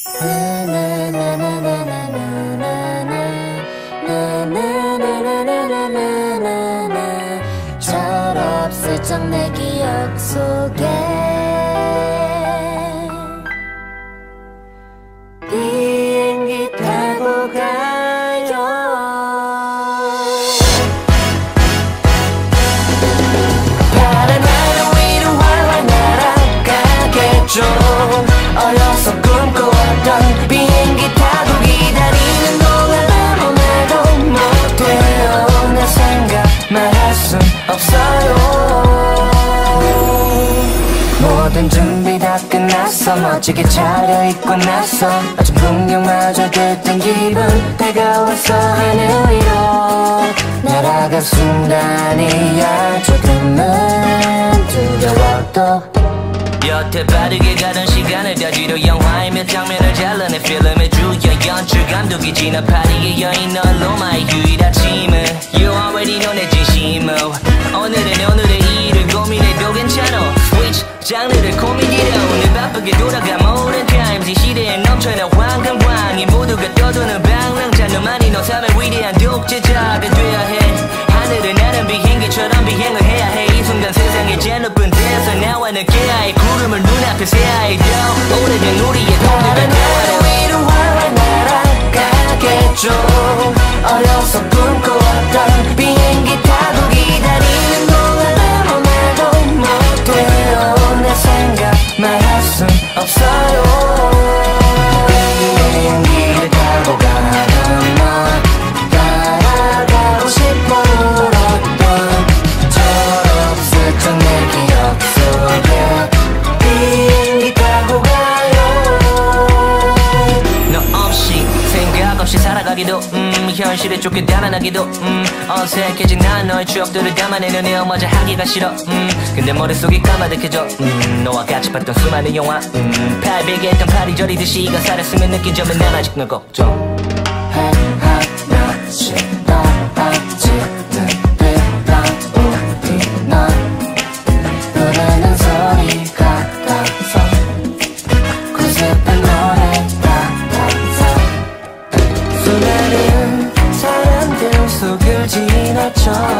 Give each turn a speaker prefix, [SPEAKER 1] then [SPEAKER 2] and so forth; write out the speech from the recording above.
[SPEAKER 1] 철없을 적 내 기억 속에 비행기 타고 가요. 파란 하늘 위로 활활 날아가겠죠. 어려서 꿈꿔왔던 비행기 타고 기다리는 동안 아무 말도 못해요. 내 생각만 할 순 없어요. 모든 준비 다 끝났어. 멋지게 차려입고 나서 아침 풍경마저 들뜬 기분. 다가왔어 하늘 위로 날아갈 순간이야. 조금은 두려워도
[SPEAKER 2] 여태 빠르게 가던 시간을 다 뒤로 영화의 몇 장면을 잘라내 필름의 주연 연출 감독이 지나 파리의 여인 널로마의 휴일 아침을 You already know 내 진심을 오늘의 일을 고민해도 괜찮아 Switch 장르를 고민이라 오늘 바쁘게 돌아가 모든 times 이 시대에 넘쳐난 황금광이 모두가 떠도는 방랑자 너만이 너 삶의 위대한 독재자가 되어야 해. 하늘을 나는 비행기처럼 비행을 해야 해. 이 순간 세상의 제일 높은 데서 나와 느껴야 해. 구름을 눈앞에 세야 해. 오래된 우리의 동료가 나와라
[SPEAKER 1] 위로 활활 날아가겠죠. 어려서 꿈꿔왔던 비행기 타고 기다리는 동안 아무 말도 못해요. 내 생각만 할 순 없어요. 비행기를 타고 가는 넌 따라가고 싶어 울었던 철없을 적 내 기억 속에 비행기 타고 가요.
[SPEAKER 2] 너 없이 생각 없이 살아가기도 현실에 쫓겨 달아나기도 어색해진 난 너의 추억들을 담아내려 내 어머자 하기가 싫어 근데 머릿속이 까마득해져 너와 같이 봤던 수많은 영화 팔베개 했던 파리 저리듯이 이가 살았으면 느낀 점은 난 아직 널 걱정
[SPEAKER 1] 하나씩 떨어지는 듯한 우리 넌 노래는 소리 같아서 그 슬픈 노래 같아서 수많은 사람들 속을 지나쳐